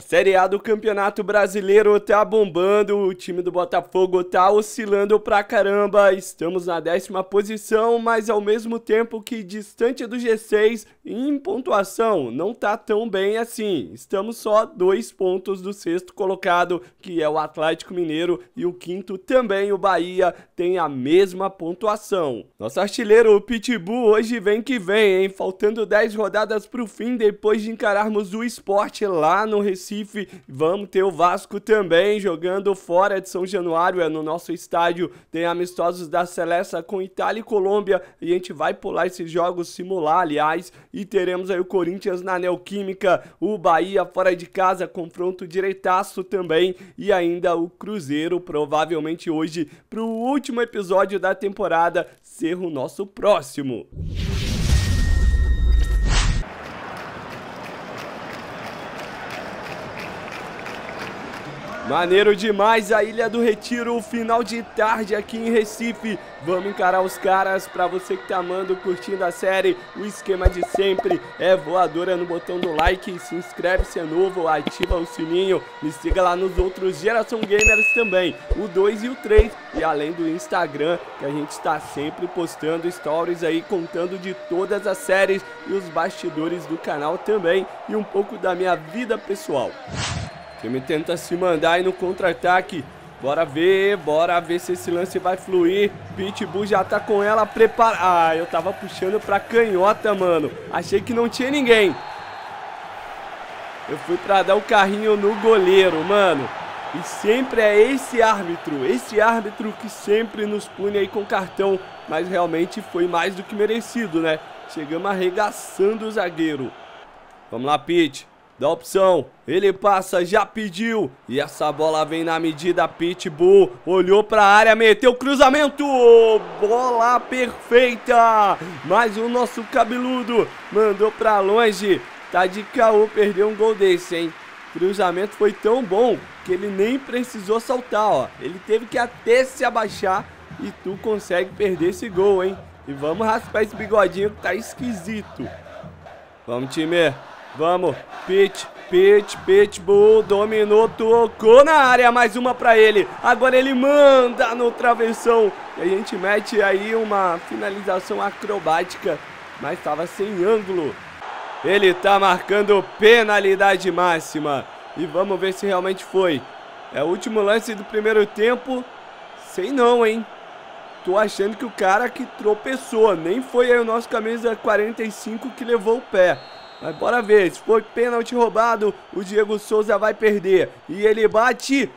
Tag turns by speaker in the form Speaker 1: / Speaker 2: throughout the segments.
Speaker 1: Série A do Campeonato Brasileiro tá bombando, o time do Botafogo tá oscilando pra caramba, estamos na 10ª posição, mas ao mesmo tempo que distante do G6 em pontuação, não tá tão bem assim, estamos só 2 pontos do 6º colocado, que é o Atlético Mineiro, e o 5º também, o Bahia, tem a mesma pontuação. Nosso artilheiro, o Pitbull, hoje vem que vem, hein, faltando 10 rodadas pro fim, depois de encararmos o Sport lá no Recife. Vamos ter o Vasco também jogando fora de São Januário, no nosso estádio. Tem amistosos da Seleção com Itália e Colômbia e a gente vai pular esses jogos, simular aliás, e teremos aí o Corinthians na Neoquímica, o Bahia fora de casa, confronto direitaço também, e ainda o Cruzeiro provavelmente hoje pro último episódio da temporada ser o nosso próximo. Maneiro demais a Ilha do Retiro, final de tarde aqui em Recife. Vamos encarar os caras. Pra você que tá amando, curtindo a série, o esquema de sempre é voadora no botão do like, se inscreve se é novo, ativa o sininho, me siga lá nos outros Geração Gamers também, o 2 e o 3, e além do Instagram, que a gente está sempre postando stories aí, contando de todas as séries e os bastidores do canal também, e um pouco da minha vida pessoal. O time tenta se mandar aí no contra-ataque. Bora ver se esse lance vai fluir. Pitbull já tá com ela preparada. Ah, eu tava puxando pra canhota, mano. Achei que não tinha ninguém. Eu fui pra dar o carrinho no goleiro, mano. E sempre é esse árbitro que sempre nos pune aí com cartão. Mas realmente foi mais do que merecido, né? Chegamos arregaçando o zagueiro. Vamos lá, Pit. Dá opção, ele passa, já pediu, e essa bola vem na medida. Pitbull olhou pra área, meteu cruzamento, bola perfeita, mas o nosso cabeludo mandou pra longe, tá de caô, perdeu um gol desse, hein. Cruzamento foi tão bom que ele nem precisou saltar, ó, ele teve que até se abaixar e tu consegue perder esse gol, hein. E vamos raspar esse bigodinho que tá esquisito. Vamos, time. Vamos, Pitbull, dominou, tocou na área, mais uma pra ele, agora ele manda no travessão, e a gente mete aí uma finalização acrobática, mas tava sem ângulo. Ele tá marcando penalidade máxima, e vamos ver se realmente foi. É o último lance do primeiro tempo, sei não, hein. Tô achando que o cara que tropeçou, nem foi aí o nosso camisa 45 que levou o pé. Mas bora ver, se foi pênalti roubado, o Diego Souza vai perder. E ele bate.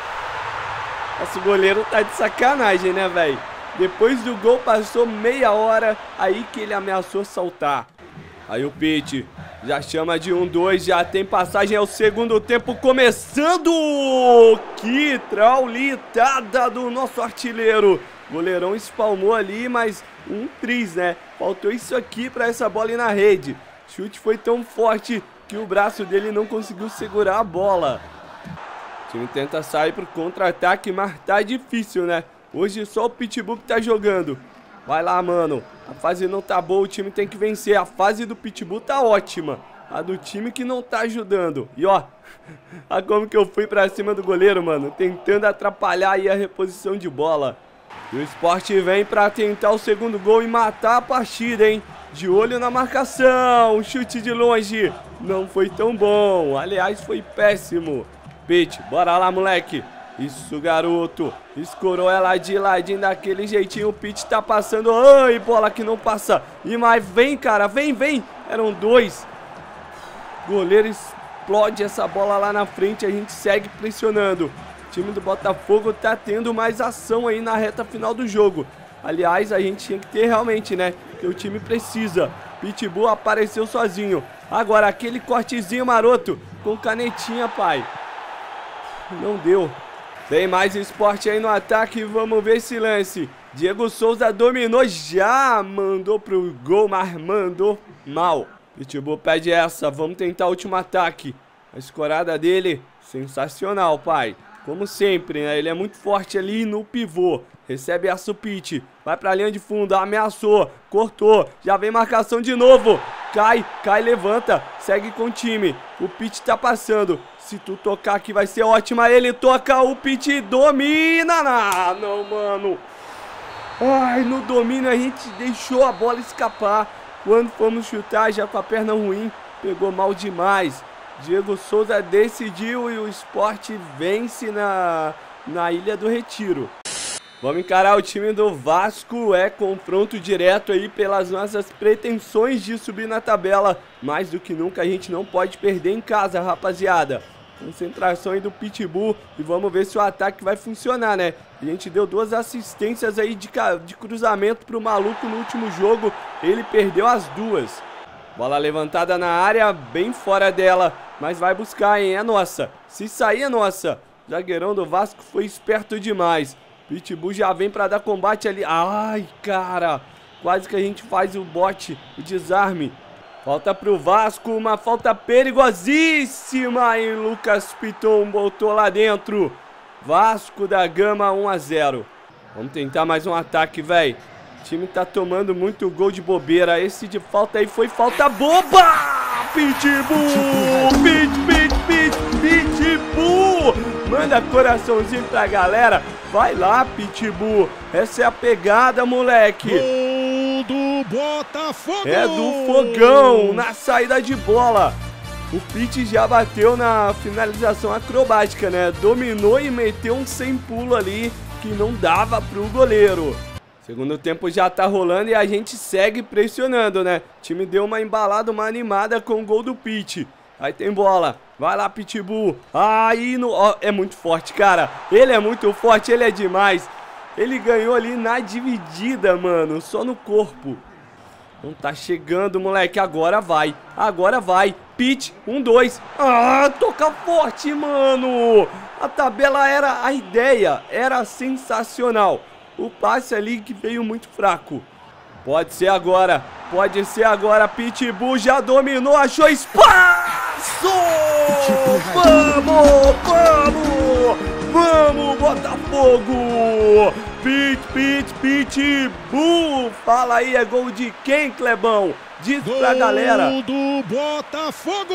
Speaker 1: Nosso goleiro tá de sacanagem, né, velho? Depois do gol passou meia hora, aí que ele ameaçou saltar. Aí o Pit já chama de 1-2, já tem passagem, é o segundo tempo começando. Que traulitada do nosso artilheiro. O goleirão espalmou ali, mas um tris, né? Faltou isso aqui pra essa bola ir na rede. O chute foi tão forte que o braço dele não conseguiu segurar a bola. O time tenta sair pro contra-ataque, mas tá difícil, né? Hoje só o Pitbull que tá jogando. Vai lá, mano. A fase não tá boa, o time tem que vencer. A fase do Pitbull tá ótima. A do time que não tá ajudando. E ó, olha como que eu fui pra cima do goleiro, mano. Tentando atrapalhar aí a reposição de bola. E o Sport vem pra tentar o segundo gol e matar a partida, hein? De olho na marcação, chute de longe, não foi tão bom, aliás foi péssimo. Pit, bora lá, moleque. Isso, garoto, escorou ela de ladinho daquele jeitinho, o Pit tá passando, ai, bola que não passa. E mais, vem, cara, vem, eram 2. Goleiro explode essa bola lá na frente, a gente segue pressionando. O time do Botafogo tá tendo mais ação aí na reta final do jogo. Aliás, a gente tinha que ter realmente, né? Que o time precisa. Pitbull apareceu sozinho. Agora, aquele cortezinho maroto com canetinha, pai. Não deu. Tem mais Sport aí no ataque. Vamos ver esse lance. Diego Souza dominou, já mandou pro gol, mas mandou mal. Pitbull pede essa. Vamos tentar o último ataque. A escorada dele, sensacional, pai. Como sempre, né? Ele é muito forte ali no pivô. Recebe a Pit. Vai pra linha de fundo. Ameaçou. Cortou. Já vem marcação de novo. cai, levanta, segue com o time. O Pete tá passando. Se tu tocar aqui vai ser ótima. Ele toca, o Pete domina. Não, mano. Ai, no domínio a gente deixou a bola escapar. Quando fomos chutar, já com a perna ruim, pegou mal demais. Diego Souza decidiu e o Sport vence na Ilha do Retiro. Vamos encarar o time do Vasco, é confronto direto aí pelas nossas pretensões de subir na tabela. Mais do que nunca a gente não pode perder em casa, rapaziada. Concentração aí do Pitbull e vamos ver se o ataque vai funcionar, né? A gente deu 2 assistências aí de cruzamento pro maluco no último jogo, ele perdeu as 2. Bola levantada na área, bem fora dela, mas vai buscar, hein? É nossa. Se sair é nossa. O zagueirão do Vasco foi esperto demais. Pitbull já vem pra dar combate ali. Ai, cara. Quase que a gente faz o bote, o desarme. Falta pro Vasco, uma falta perigosíssima. E Lucas Piton botou lá dentro. Vasco da Gama 1 a 0. Vamos tentar mais um ataque, velho. O time tá tomando muito gol de bobeira. Esse de falta aí foi falta boba. Pitbull! Pitbull! Manda coraçãozinho pra galera. Vai lá, Pitbull. Essa é a pegada, moleque.
Speaker 2: Gol do Botafogo.
Speaker 1: É do Fogão, na saída de bola. O Pete já bateu na finalização acrobática, né? Dominou e meteu um sem pulo ali que não dava pro goleiro. Segundo tempo já tá rolando e a gente segue pressionando, né? O time deu uma embalada, uma animada com o gol do Pete. Aí tem bola. Vai lá, Pitbull. Aí no... Ó, é muito forte, cara. Ele é muito forte, ele é demais. Ele ganhou ali na dividida, mano. Só no corpo. Não tá chegando, moleque. Agora vai. Agora vai. Pete, 1-2. Ah, toca forte, mano. A tabela era... A ideia era sensacional. O passe ali que veio muito fraco. Pode ser agora. Pode ser agora. Pitbull já dominou. Achou espaço. Vamos, vamos. Vamos, Botafogo. Pitbull. Fala aí, é gol de quem, Clebão? Diz pra galera.
Speaker 2: Gol do Botafogo.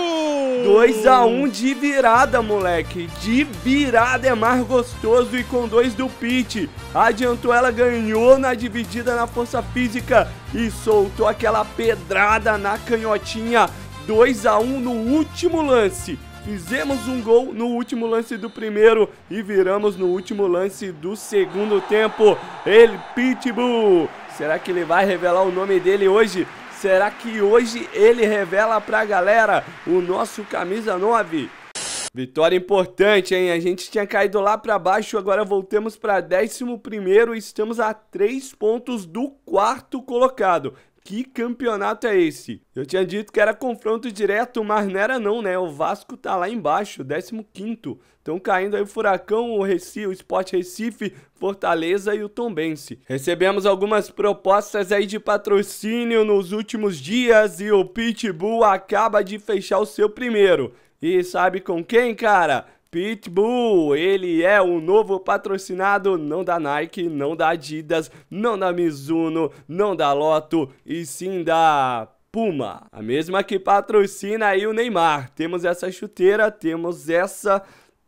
Speaker 1: 2 a 1 de virada, moleque. De virada é mais gostoso e com 2 do Pete. Adiantou ela, ganhou na dividida na força física e soltou aquela pedrada na canhotinha. 2 a 1 no último lance. Fizemos um gol no último lance do primeiro e viramos no último lance do segundo tempo. Ele, Pitbull. Será que ele vai revelar o nome dele hoje? Será que hoje ele revela pra galera o nosso camisa 9? Vitória importante, hein? A gente tinha caído lá pra baixo, agora voltamos pra 11º e estamos a 3 pontos do 4º colocado. Que campeonato é esse? Eu tinha dito que era confronto direto, mas não era não, né? O Vasco tá lá embaixo, 15º. Estão caindo aí o Furacão, o Recife, o Sport Recife, Fortaleza e o Tombense. Recebemos algumas propostas aí de patrocínio nos últimos dias e o Pitbull acaba de fechar o seu primeiro. E sabe com quem, cara? Pitbull, ele é o novo patrocinado, não da Nike, não da Adidas, não da Mizuno, não da Lotto, e sim da Puma. A mesma que patrocina aí o Neymar. Temos essa chuteira, temos essa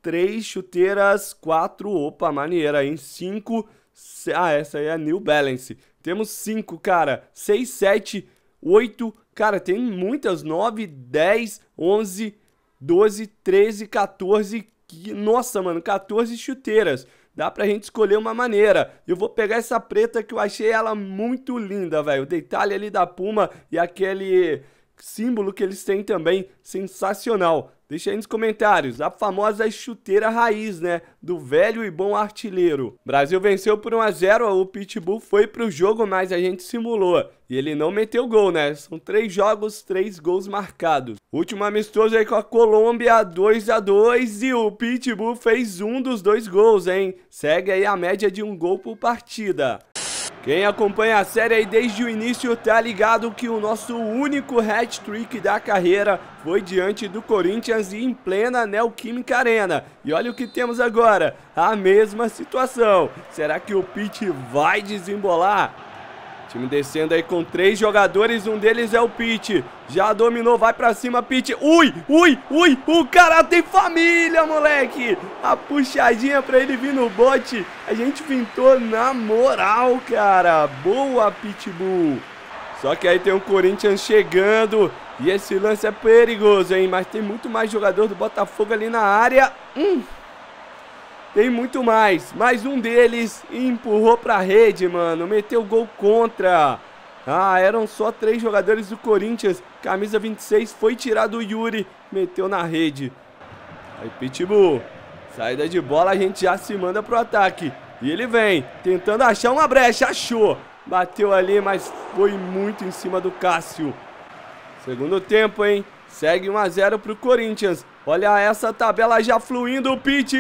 Speaker 1: 3 chuteiras, 4, opa, maneira, hein? 5, essa aí é a New Balance. Temos 5, cara, 6, 7, 8, cara, tem muitas, 9, 10, 11, 12, 13, 14, nossa, mano, 14 chuteiras. Dá pra gente escolher uma maneira. Eu vou pegar essa preta que eu achei ela muito linda, velho. O detalhe ali da Puma e aquele símbolo que eles têm também, sensacional. Deixa aí nos comentários, a famosa chuteira raiz, né, do velho e bom artilheiro. Brasil venceu por 1 a 0, o Pitbull foi pro jogo, mas a gente simulou. E ele não meteu gol, né, são 3 jogos, 3 gols marcados. Último amistoso aí com a Colômbia, 2 a 2, e o Pitbull fez um dos 2 gols, hein. Segue aí a média de 1 gol por partida. Quem acompanha a série aí desde o início tá ligado que o nosso único hat-trick da carreira foi diante do Corinthians e em plena Neoquímica Arena. E olha o que temos agora, a mesma situação. Será que o Pete vai desembolar? Time descendo aí com 3 jogadores, um deles é o Pete. Já dominou, vai pra cima, Pete. Ui, o cara tem família, moleque. A puxadinha pra ele vir no bote. A gente pintou na moral, cara. Boa, Pitbull. Só que aí tem um Corinthians chegando. E esse lance é perigoso, hein? Mas tem muito mais jogador do Botafogo ali na área. Tem muito mais. Mais um deles empurrou pra rede, mano. Meteu gol contra. Ah, eram só 3 jogadores do Corinthians. Camisa 26 foi tirado o Yuri. Meteu na rede. Aí, Pitbull. Saída de bola, a gente já se manda pro ataque. E ele vem, tentando achar uma brecha. Achou. Bateu ali, mas foi muito em cima do Cássio. Segundo tempo, hein? Segue 1 a 0 pro Corinthians. Olha essa tabela já fluindo, o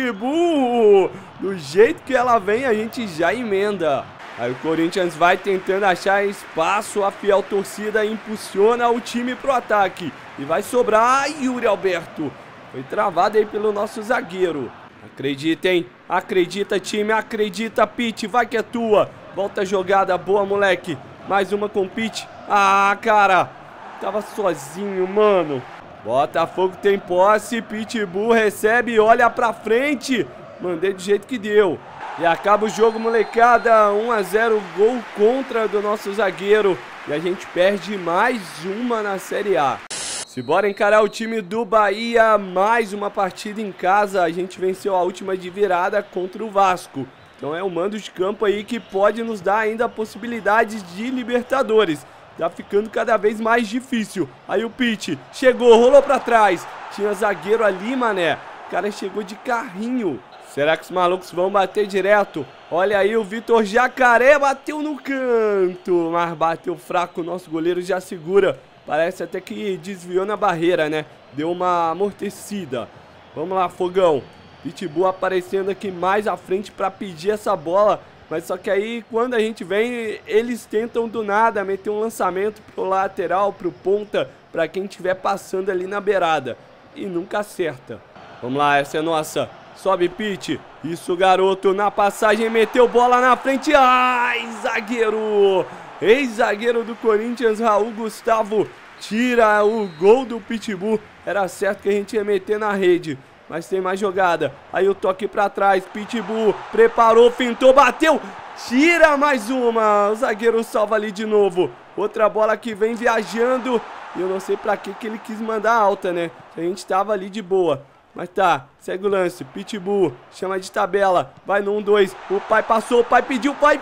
Speaker 1: Pitbull. Do jeito que ela vem, a gente já emenda. Aí o Corinthians vai tentando achar espaço. A fiel torcida impulsiona o time pro ataque. E vai sobrar Yuri Alberto. Foi travado aí pelo nosso zagueiro. Acredita, hein? Acredita, time. Acredita, Pete. Vai que é tua. Volta a jogada. Boa, moleque. Mais uma com o Pete. Ah, cara. Tava sozinho, mano. Botafogo tem posse, Pitbull recebe e olha pra frente. Mandei do jeito que deu. E acaba o jogo, molecada. 1 a 0, gol contra do nosso zagueiro. E a gente perde mais uma na Série A. Se bora encarar o time do Bahia, mais uma partida em casa. A gente venceu a última de virada contra o Vasco. Então é um mando de campo aí que pode nos dar ainda possibilidades de Libertadores. Tá ficando cada vez mais difícil. Aí o Pete chegou, rolou pra trás. Tinha zagueiro ali, mané. O cara chegou de carrinho. Será que os malucos vão bater direto? Olha aí, o Vitor Jacaré bateu no canto. Mas bateu fraco, o nosso goleiro já segura. Parece até que desviou na barreira, né? Deu uma amortecida. Vamos lá, Fogão. Pitbull aparecendo aqui mais à frente pra pedir essa bola. Mas só que aí, quando a gente vem, eles tentam do nada meter um lançamento pro lateral, pro ponta, pra quem estiver passando ali na beirada. E nunca acerta. Vamos lá, essa é nossa. Sobe, Pete. Isso, garoto. Na passagem, meteu bola na frente. Ai, zagueiro. Ex-zagueiro do Corinthians, Raul Gustavo, tira o gol do Pitbull. Era certo que a gente ia meter na rede. Mas tem mais jogada. Aí o toque pra trás. Pitbull preparou, fintou, bateu. Tira mais uma. O zagueiro salva ali de novo. Outra bola que vem viajando. E eu não sei pra que ele quis mandar alta, né? A gente tava ali de boa. Mas tá, segue o lance. Pitbull, chama de tabela. Vai no 1-2. O pai passou, o pai pediu. Vai.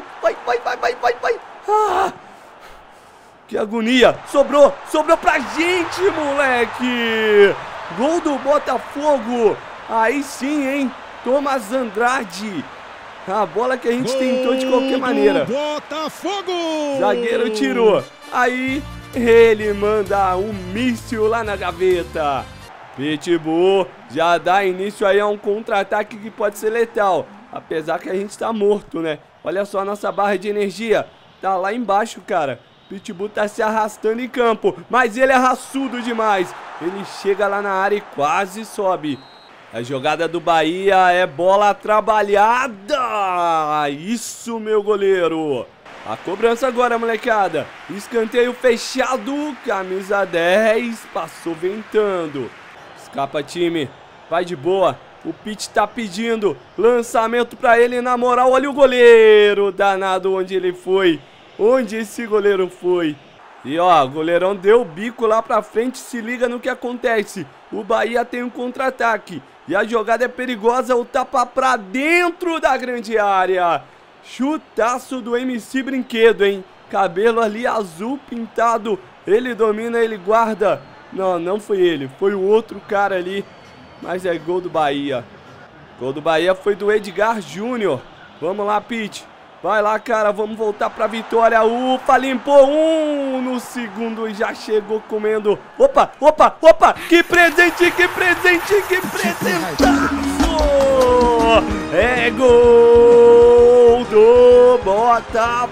Speaker 1: Ah! Que agonia. Sobrou pra gente, moleque. Gol do Botafogo. Aí sim, hein? Thomas Andrade. A bola que a gente tentou de qualquer maneira.
Speaker 2: Botafogo!
Speaker 1: Zagueiro tirou. Aí ele manda um míssil lá na gaveta. Pitbull já dá início aí a um contra-ataque que pode ser letal. Apesar que a gente tá morto, né? Olha só a nossa barra de energia. Tá lá embaixo, cara. Pitbull tá se arrastando em campo, mas ele é raçudo demais. Ele chega lá na área e quase sobe. A jogada do Bahia é bola trabalhada. Isso, meu goleiro. A cobrança agora, molecada. Escanteio fechado. Camisa 10. Passou ventando. Escapa, time. Vai de boa. O Pete tá pedindo. Lançamento pra ele na moral. Olha o goleiro. Danado onde ele foi. Onde esse goleiro foi? E ó, o goleirão deu o bico lá pra frente. Se liga no que acontece. O Bahia tem um contra-ataque. E a jogada é perigosa. O tapa pra dentro da grande área. Chutaço do MC Brinquedo, hein? Cabelo ali azul pintado. Ele domina, ele guarda. Não foi ele. Foi o outro cara ali. Mas é gol do Bahia. Gol do Bahia foi do Edgar Júnior. Vamos lá, Pete. Vai lá, cara, vamos voltar pra vitória. Ufa, limpou um no segundo e já chegou comendo. Opa, que presente, que presentaço! É gol do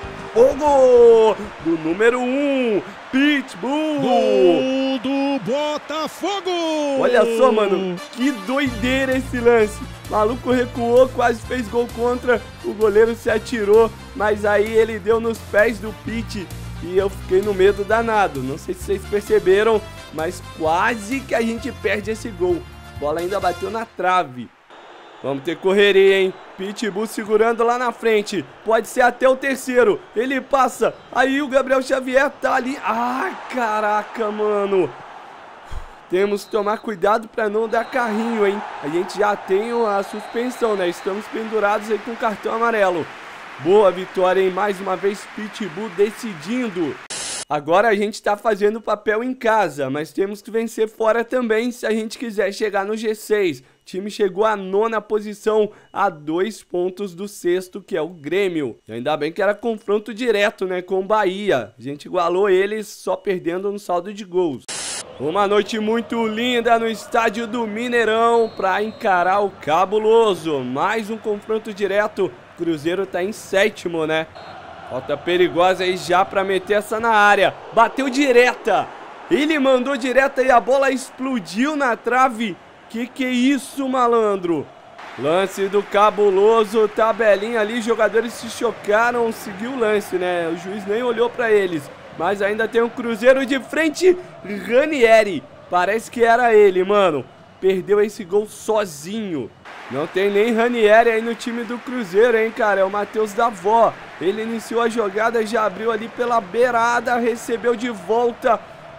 Speaker 1: Botafogo, do número 1, Pitbull.
Speaker 2: Gol do Botafogo. Botafogo!
Speaker 1: Olha só, mano, que doideira esse lance. O maluco recuou, quase fez gol contra, o goleiro se atirou, mas aí ele deu nos pés do Pete e eu fiquei no medo danado. Não sei se vocês perceberam, mas quase que a gente perde esse gol. A bola ainda bateu na trave. Vamos ter correria, hein? Pitbull segurando lá na frente. Pode ser até o terceiro. Ele passa. Aí o Gabriel Xavier tá ali. Ai, caraca, mano. Temos que tomar cuidado pra não dar carrinho, hein? A gente já tem a suspensão, né? Estamos pendurados aí com cartão amarelo. Boa vitória, hein? Mais uma vez Pitbull decidindo. Agora a gente tá fazendo papel em casa, mas temos que vencer fora também se a gente quiser chegar no G6. O time chegou à 9ª posição, a 2 pontos do 6º, que é o Grêmio. E ainda bem que era confronto direto, né, com o Bahia. A gente igualou eles só perdendo no saldo de gols. Uma noite muito linda no estádio do Mineirão para encarar o Cabuloso. Mais um confronto direto. O Cruzeiro tá em 7º, né? Falta perigosa aí já pra meter essa na área. Bateu direta. Ele mandou direta e a bola explodiu na trave. Que é isso, malandro? Lance do Cabuloso. Tabelinha ali. Jogadores se chocaram. Seguiu o lance, né? O juiz nem olhou pra eles. Mas ainda tem um Cruzeiro de frente. Ranieri. Parece que era ele, mano. Perdeu esse gol sozinho. Não tem nem Ranieri aí no time do Cruzeiro, hein, cara? É o Matheus Davó. Ele iniciou a jogada, já abriu ali pela beirada, recebeu de volta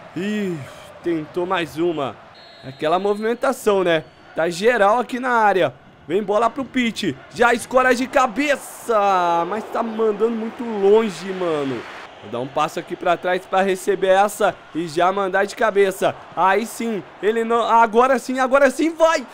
Speaker 1: e tentou mais uma. Aquela movimentação, né? Tá geral aqui na área. Vem bola pro Pete. Já escora de cabeça, mas tá mandando muito longe, mano. Vou dar um passo aqui pra trás pra receber essa e já mandar de cabeça. Aí sim, ele não... agora sim, vai!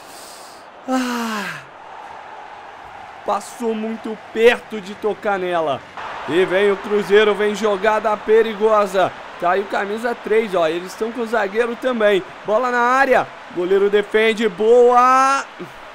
Speaker 1: Passou muito perto de tocar nela. E vem o Cruzeiro, vem jogada perigosa. Tá aí o camisa 3, ó. Eles estão com o zagueiro também. Bola na área. Goleiro defende, boa.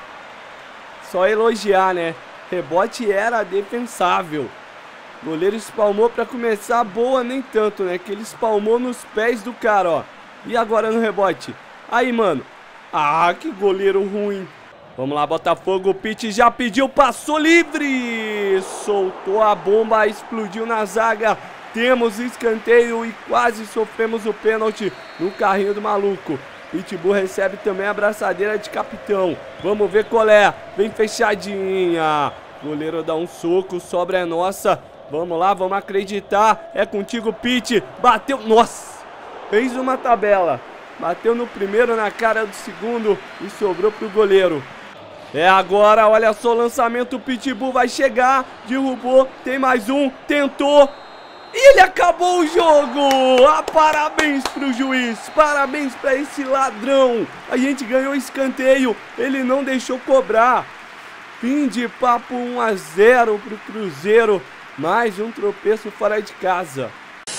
Speaker 1: Só elogiar, né? Rebote era defensável. Goleiro espalmou pra começar, boa nem tanto, né? Que ele espalmou nos pés do cara, ó. E agora no rebote. Aí, mano. Que goleiro ruim. Vamos lá, Botafogo, o Pete já pediu, passou livre, soltou a bomba, explodiu na zaga, temos escanteio e quase sofremos o pênalti no carrinho do maluco. Pitbull recebe também a abraçadeira de capitão, vamos ver qual é, vem fechadinha, goleiro dá um soco, sobra é nossa, vamos lá, vamos acreditar, é contigo, Pete, bateu, nossa, fez uma tabela, bateu no primeiro, na cara do segundo e sobrou pro goleiro. É agora, olha só o lançamento, o Pitbull vai chegar, derrubou, tem mais um, tentou, e ele acabou o jogo! Parabéns pro juiz, parabéns pra esse ladrão, a gente ganhou escanteio, ele não deixou cobrar. Fim de papo, 1-0 pro Cruzeiro, mais um tropeço fora de casa.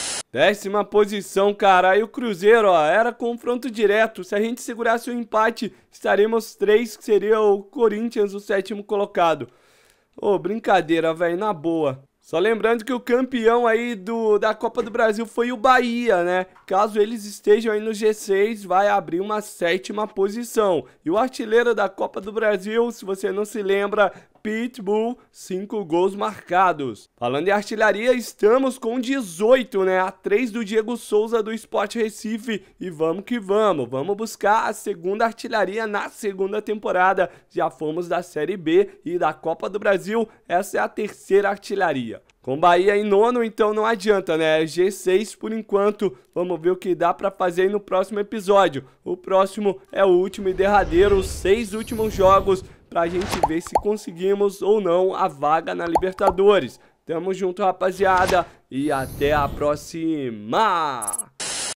Speaker 1: 10ª posição, cara, e o Cruzeiro, ó, era confronto direto, se a gente segurasse o empate, estaremos 3, que seria o Corinthians, o 7º colocado. Brincadeira, velho, na boa. Só lembrando que o campeão aí da Copa do Brasil foi o Bahia, né? Caso eles estejam aí no G6, vai abrir uma 7ª posição. E o artilheiro da Copa do Brasil, se você não se lembra, Pitbull, 5 gols marcados. Falando em artilharia, estamos com 18, né? A 3 do Diego Souza do Sport Recife. E vamos que vamos. Vamos buscar a 2ª artilharia na 2ª temporada. Já fomos da Série B e da Copa do Brasil. Essa é a 3ª artilharia. Com Bahia em 9º, então não adianta, né? G6 por enquanto. Vamos ver o que dá pra fazer aí no próximo episódio. O próximo é o último e derradeiro, os 6 últimos jogos, pra gente ver se conseguimos ou não a vaga na Libertadores. Tamo junto, rapaziada, e até a próxima!